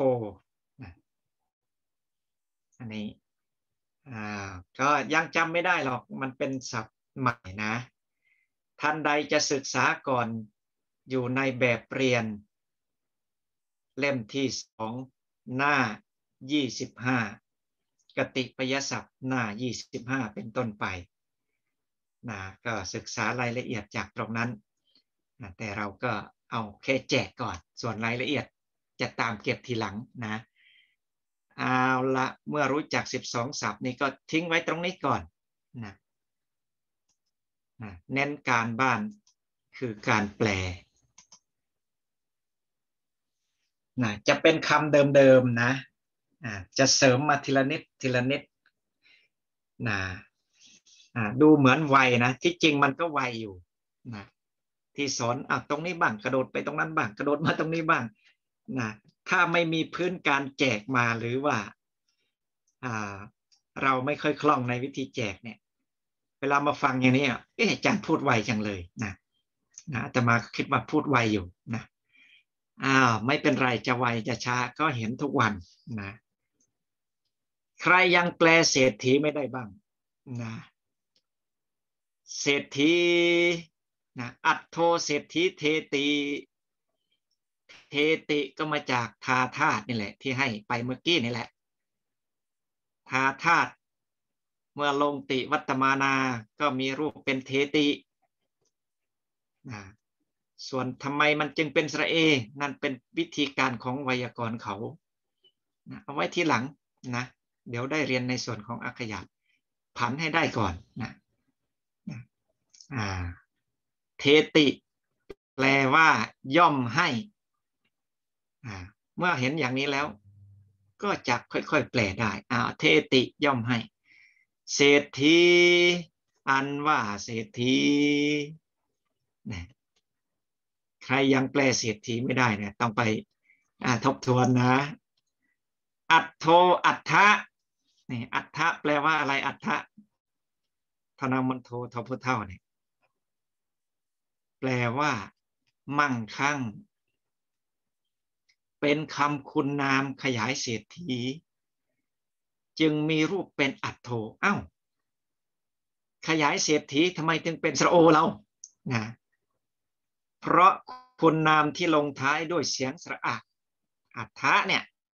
อันนี้ก็ยังจำไม่ได้หรอกมันเป็นศัพท์ใหม่นะท่านใดจะศึกษาก่อนอยู่ในแบบเรียนเล่มที่2หน้า25กติปยศัพท์หน้า25เป็นต้นไปนะก็ศึกษารายละเอียดจากตรงนั้นนะแต่เราก็เอาแค่แจกก่อนส่วนรายละเอียดจะตามเก็บทีหลังนะเอาละเมื่อรู้จัก12ศัพท์นี้ก็ทิ้งไว้ตรงนี้ก่อนนะเน้นการบ้านคือการแปลนะจะเป็นคำเดิมๆนะจะเสริมมาทีละนิดทีละนิดนะดูเหมือนไวนะที่จริงมันก็ไวอยู่นะที่สอนตรงนี้บ้างกระโดดไปตรงนั้นบ้างกระโดดมาตรงนี้บ้างนะถ้าไม่มีพื้นการแจกมาหรือว่าเราไม่ค่อยคล่องในวิธีแจกเนี่ยเวลามาฟังอย่างนี้อาจารย์พูดไวจังเลยนะแต่มาคิดว่าพูดไวอยู่นะไม่เป็นไรจะไวจะช้าก็เห็นทุกวันนะใครยังแปลเศรษฐีไม่ได้บ้างนะเศรษฐีนะอัตโทเศรษฐีเทติก็มาจากทาธาตุนี่แหละที่ให้ไปเมื่อกี้นี่แหละทาธาตุเมื่อลงติวัตมานาก็มีรูปเป็นเทตินะส่วนทำไมมันจึงเป็นสระเอนั่นเป็นวิธีการของไวยากรณ์เขานะเอาไว้ทีหลังนะเดี๋ยวได้เรียนในส่วนของอักขยาผันให้ได้ก่อนนะเทติแปลว่าย่อมให้เมื่อเห็นอย่างนี้แล้วก็จะค่อยๆแปลได้เทติย่อมให้เศรษฐีอันว่าเศรษฐีนะใครยังแปลเศรษฐีไม่ได้เนี่ยต้องไปทบทวนนะอัตโทอัฏฐะนี่อัฏฐะแปลว่าอะไรอัฏฐะธนมันโททพุเท่าเนี่ยแปลว่ามั่งคั่งเป็นคำคุณนามขยายเศรษฐีจึงมีรูปเป็นอัตโทขยายเศรษฐีทำไมถึงเป็นสระโอเรานะเพราะคุณนามที่ลงท้ายด้วยเสียงสระอะอัฏฐะเนี่ย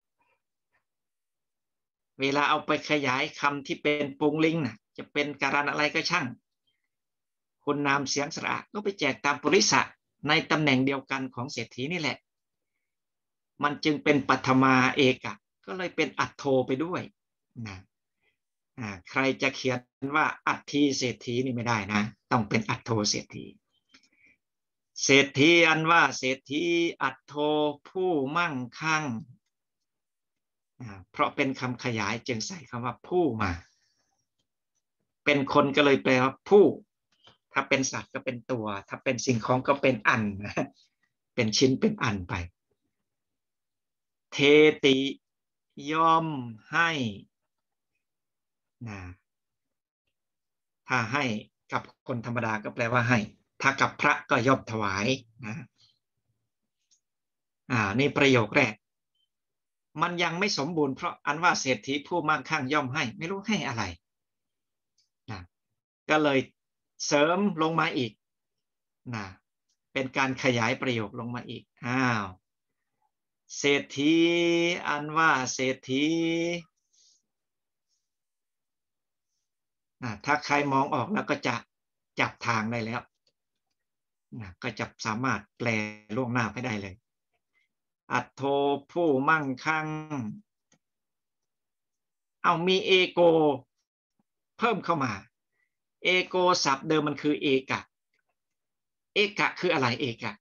เวลาเอาไปขยายคำที่เป็นปุงลิงนะจะเป็นการันอะไรก็ช่างคุณนามเสียงสระก็ไปแจกตามปริสะในตำแหน่งเดียวกันของเศรษฐีนี่แหละมันจึงเป็นปัทมาเอกะก็เลยเป็นอัตโทไปด้วยนะใครจะเขียนว่าอัตถีเศรษฐีนี่ไม่ได้นะต้องเป็นอัตโทเศรษฐีเศรษฐีอันว่าเศรษฐีอัตโทผู้มั่งคั่งเพราะเป็นคำขยายจึงใส่คำว่าผู้มาเป็นคนก็เลยแปลว่าผู้ถ้าเป็นสัตว์ก็เป็นตัวถ้าเป็นสิ่งของก็เป็นอันเป็นชิ้นเป็นอันไปเทติย่อมให้นะถ้าให้กับคนธรรมดาก็แปลว่าให้ถ้ากับพระก็ย่อมถวายนะนี่ประโยคแรกมันยังไม่สมบูรณ์เพราะอันว่าเศรษฐีผู้มั่งคั่งย่อมให้ไม่รู้ให้อะไรนะก็เลยเสริมลงมาอีกนะเป็นการขยายประโยคลงมาอีกเศรษฐีอันว่าเศรษฐีถ้าใครมองออกแล้วก็จะจับทางได้แล้วก็จะสามารถแปลล่วงหน้าไปได้เลยอัตโทผู้มั่งคั่งมีเอโกเพิ่มเข้ามาเอโกศัพท์เดิมมันคือเอกะเอกะคืออะไรเอกะ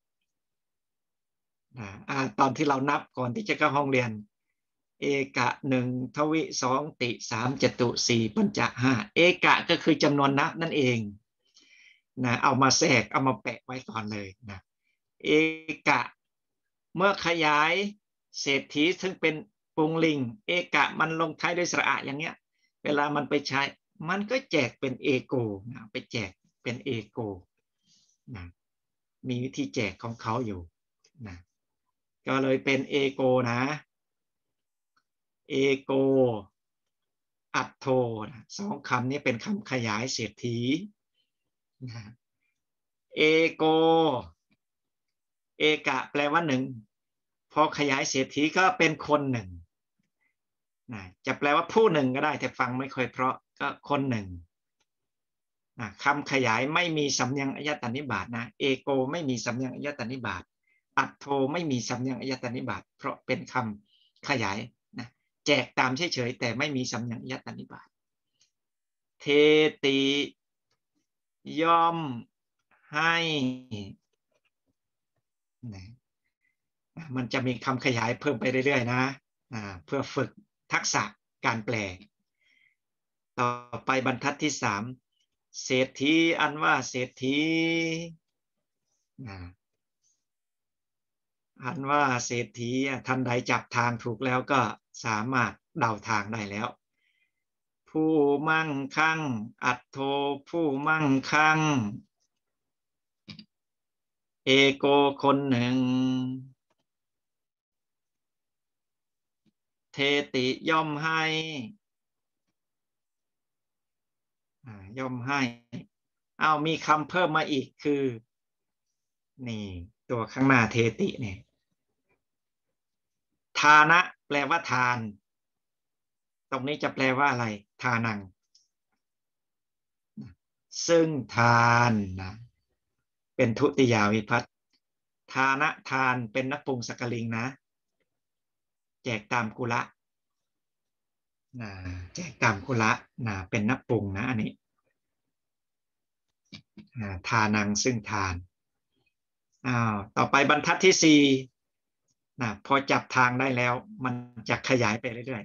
ตอนที่เรานับก่อนที่จะเข้าห้องเรียนเอกะหนึ่งทวิสองติสามจตุสี่ปัญจห้าเอกะก็คือจำนวนนับนั่นเองนะเอามาแทรกเอามาแปะไว้ก่อนเลยนะเอกะเมื่อขยายเศรษฐีซึ่งเป็นปุงลิงเอกะมันลงท้ายด้วยสระอะอย่างเงี้ยเวลามันไปใช้มันก็แจกเป็นเอโกนะไปแจกเป็นเอโกนะมีวิธีแจกของเขาอยู่นะก็เลยเป็นเอโกนะเอโกอัตโทนะสองคำนี้เป็นคำขยายเศรษฐีนะเอโกเอกะแปลว่าหนึ่งพอขยายเศรษฐีก็เป็นคนหนึ่งนะจะแปลว่าผู้หนึ่งก็ได้แต่ฟังไม่ค่อยเพราะก็คนหนึ่งนะคำขยายไม่มีสำเนียงอายตนิบาตนะเอโกไม่มีสำเนียงอายตนิบาตอัตโทไม่มีสำเนียงอายตนิบาตเพราะเป็นคำขยายนะแจกตามเฉยๆแต่ไม่มีสำเนียงอายตนิบาตเทติย่อมให้นะมันจะมีคำขยายเพิ่มไปเรื่อยๆนะเพื่อฝึกทักษะการแปลต่อไปบรรทัดที่สามเศรษฐีอันว่าเศรษฐีอันว่าเศรษฐีท่านใดจับทางถูกแล้วก็สามารถเดาทางได้แล้วผู้มั่งคั่งอัตโทผู้มั่งคั่งเอโกคนหนึ่งเทติย่อมให้ย่อมให้มีคำเพิ่มมาอีกคือนี่ตัวข้างหน้าเทติเนี่ยทานะแปลว่าทานตรงนี้จะแปลว่าอะไรทานังซึ่งทานนะเป็นทุติยาวิภัตทานะทานเป็นนปุงสกลิงนะแจกตามกุละนะแจกตามกุละนะเป็นนปุงนะอันนี้ทานังซึ่งทานต่อไปบรรทัดที่สี่พอจับทางได้แล้วมันจะขยายไปเรื่อย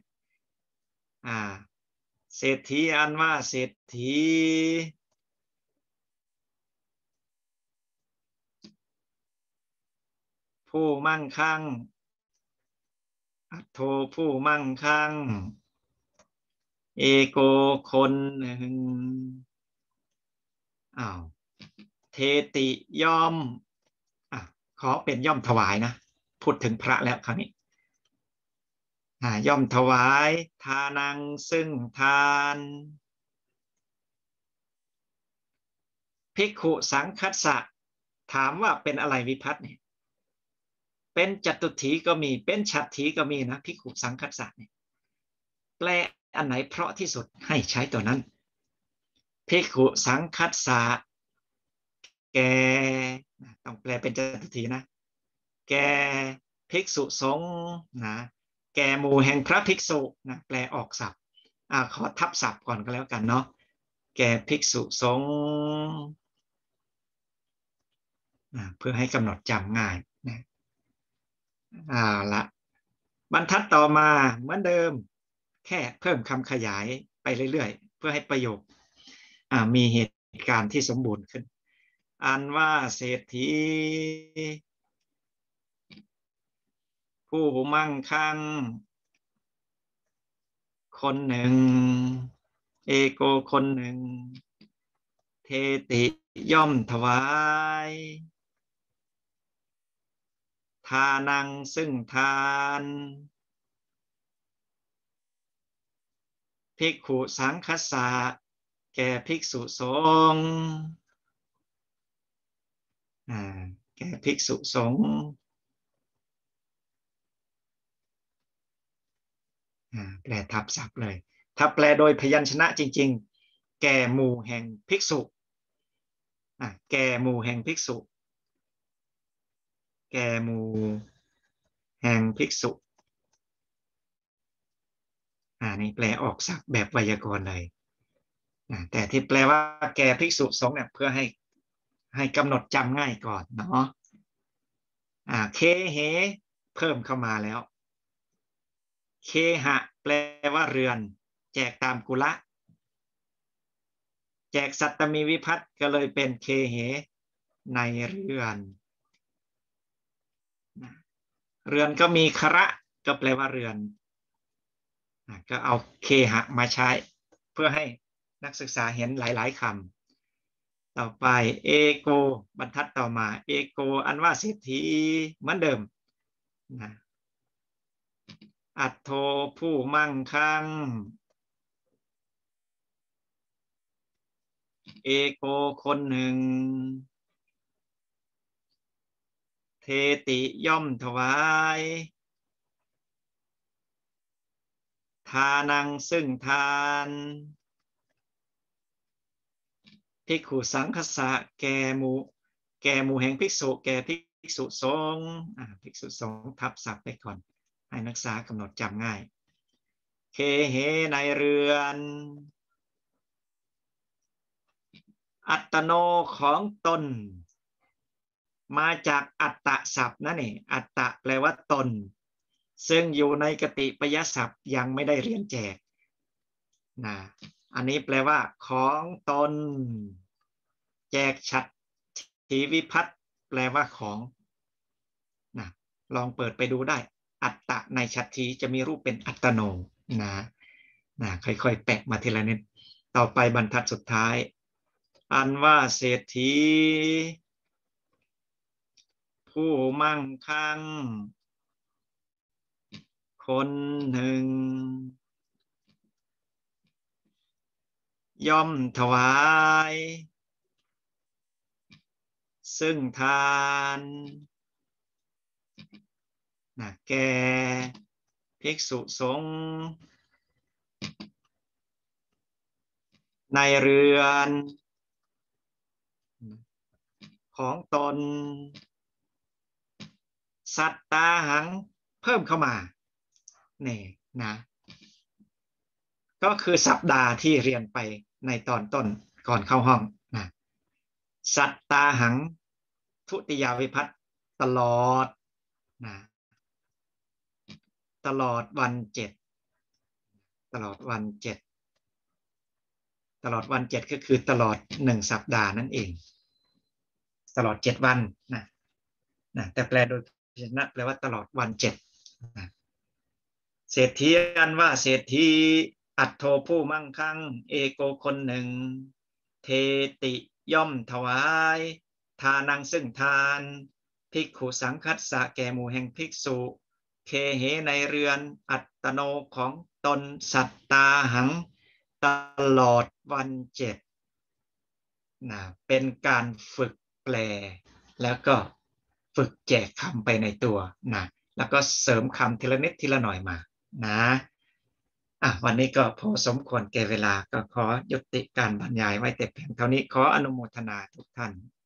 ๆเศรษฐีอันว่าเศรษฐีผู้มั่งคั่งอัตโธผู้มั่งคั่งเอโกคนหนึ่งอ้าวเทติย่อมขอเป็นย่อมถวายนะพูดถึงพระแล้วคราวนี้ย่อมถวายทานังซึ่งทานภิกขุสังคัสสะถามว่าเป็นอะไรวิภัตเนี่ยเป็นจัตุถีก็มีเป็นฉัตรถีก็มีนะภิกขุสังคัสสะเนี่ยแปลอันไหนเพราะที่สุดให้ใช้ตัวนั้นภิกขุสังคัสสะแกต้องแปลเป็นจัตุถีนะแกภิกษุสงฆ์นะแกหมู่แห่งพระภิกษุนะแปลออกศัพท์ขอทับศัพท์ก่อนก็แล้วกันเนาะแกภิกษุสงฆ์เพื่อให้กำหนดจำง่ายนะละบรรทัดต่อมาเหมือนเดิมแค่เพิ่มคำขยายไปเรื่อยๆเพื่อให้ประโยคมีเหตุการณ์ที่สมบูรณ์ขึ้นอันว่าเศรษฐีผู้มั่งคั่งคนหนึ่งเอโกคนหนึ่งเทติย่อมถวายทานังซึ่งทานภิกขุสังคัสสะแก่ภิกษุสงฆ์แก่ภิกษุสงฆ์แปลทับศัพท์เลยถ้าแปลโดยพยัญชนะจริงๆแก่หมู่แห่งภิกษุแก่หมู่แห่งภิกษุแก่หมู่แห่งภิกษุนี่แปลออกศัพท์แบบไวยากรณ์เลยแต่ที่แปลว่าแก่ภิกษุสงฆ์เนี่ยเพื่อให้กำหนดจำง่ายก่อนเนาะเคเหเพิ่มเข้ามาแล้วเคหะแปลว่าเรือนแจกตามกุละแจกสัตตมีวิภัตก็เลยเป็นเคเหในเรือนเรือนก็มีคระก็แปลว่าเรือนก็เอาเคหะมาใช้เพื่อให้นักศึกษาเห็นหลายๆคำต่อไปเอโกบรรทัดต่อมาเอโกอันว่าเศรษฐีเหมือนเดิมนะอัตโธผู้มั่งคั่งเอโกคนหนึ่งเทติย่อมถวายทานังซึ่งทานภิกขุสังคสะแก่หมู่แห่งภิกษุแก่ภิกษุสงฆ์ภิกษุสงฆ์ทับศัพท์ไปก่อนให้นักศึกษากำหนดจำง่ายเคเหในเรือนอัตโนของตนมาจากอัตตะศัพท์นั่นเองอัตตะแปลว่าตนซึ่งอยู่ในกติปยศัพท์ยังไม่ได้เรียนแจกอันนี้แปลว่าของตนแจกฉัตรถีวิภัตแปลว่าของลองเปิดไปดูได้อัตตะในฉัตรถีจะมีรูปเป็นอัตโนค่อยๆแตะมาทีละนิดต่อไปบรรทัดสุดท้ายอันว่าเศรษฐีผู้มั่งคั่งคนหนึ่งย่อมถวายซึ่งทานแก่ภิกษุสงฆ์ในเรือนของตนสัตตาหังเพิ่มเข้ามานี่นะก็คือสัปดาห์ที่เรียนไปในตอนต้นก่อนเข้าห้องสัตตาหังทุติยาวิภัตตลอดตลอดวันเจ็ดตลอดวันเจ็ดตลอดวันเจ็ดก็คือตลอด1 สัปดาห์นั่นเองตลอด7 วันนะแต่แปลโดยพยัญชนะแปลว่าตลอดวันเจ็ดนะเศรษฐีอันว่าเศรษฐีอัตโธผู้มั่งคั่งเอโกคนหนึ่งเทติย่อมถวายทานังซึ่งทานภิกขุสังคัสสะแก่หมู่แห่งภิกษุเคเหในเรือนอัตโนของตนสัตตาหังตลอดวันเจ็ดนะเป็นการฝึกแปลแล้วก็ฝึกแจกคำไปในตัวนะแล้วก็เสริมคำทีละนิดทีละหน่อยมานะวันนี้ก็พอสมควรแก่เวลาก็ขอยุติการบรรยายไว้แต่เพียงเท่านี้ขออนุโมทนาทุกท่าน